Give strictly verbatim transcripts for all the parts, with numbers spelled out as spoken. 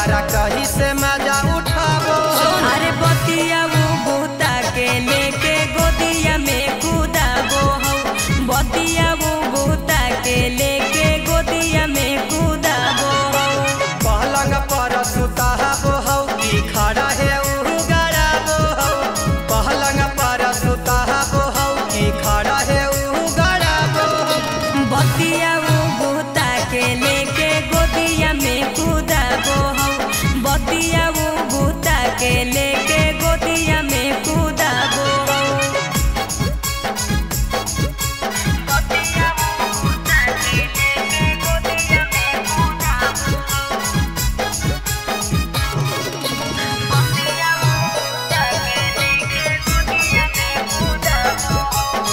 तारा कहीं से मजा उठाबो। अरे बतिया वो बूता के लेके गोदिया में कूदाबो हो, बतिया वो बूता के लेके गोदिया में कूदाबो हो। पलंग पर सुताबो हो कि खड़ा है उ गड़ाबो हो, पलंग पर सुताबो हो कि खड़ा है उ गड़ाबो हो। बतिया वो बूता के लेके गोदिया में कूदाबो हो, बतिया वो बूता के लेके गोदिया में कूदाबो हो। बतिया वो बूता के लेके गोदिया में कूदाबो हो, बतिया वो बूता के लेके गोदिया में कूदाबो हो।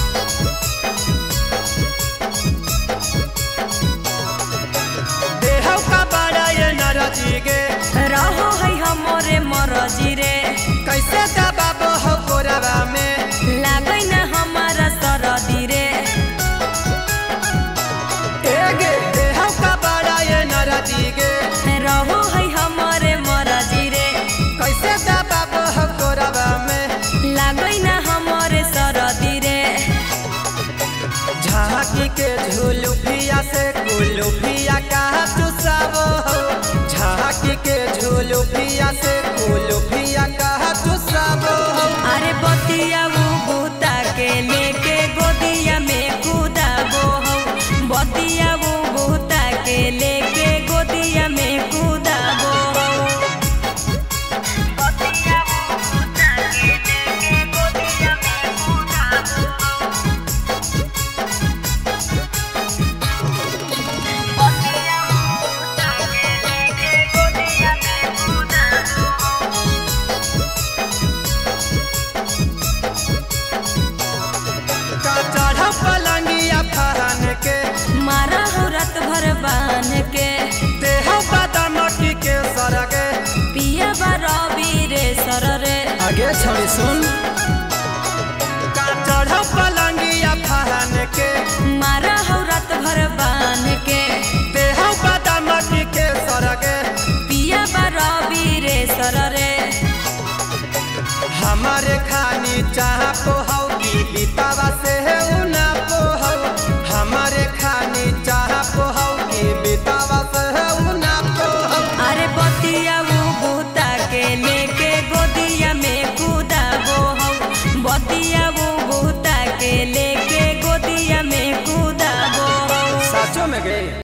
देहौ का बड़ा ये नरजी गे रहो है हमरे मरजी रे, कैसे दबाबो हो कोरवा में, लागै न हमारा सरदी रे। एगे देहौ का बड़ा ये नरजी गे रहो है हमरे मरजी रे, कैसे दबाबो हो कोरवा में, लागै न हमरे सरदी रे। झांकी के झुलुफिया से कुलुफिया कहा चुसाबो हो, झांकी के झुलुफिया से कुलुफिया कहा चुसाबो हो। अरे बतिया वो बूता के लेके गोदिया में कूदाबो हो, बतिया वो बूता के लेके गोदिया में कूदाबो हो। बतिया वो बूता के लेके गोदिया में कूदाबो हो, बतिया वो बूता के लेके गोदिया में कूदाबो हो। का चढ़ा पलंगिया फहन के, मारा हो रात भर बान के, देहौ बादाम की के सरगे, पिया रवि रे सर रे। आगे छोड़ी सुन। का चढ़ा पलंगिया फहन के, मारा हो रात भर बान के, देहौ बादाम की के सरगे, पिया रवि रे सर रे। हमारे खानी चाह को हो कि बितावा से है उना को हो, हमारे खानी चाह को हो कि बितावा से है उना को हो। अरे बतिया वो बूता के लेके गोदिया में कूदाबो हो, बतिया वो बूता के लेके गोदिया में कूदाबो हो। साचो में गई।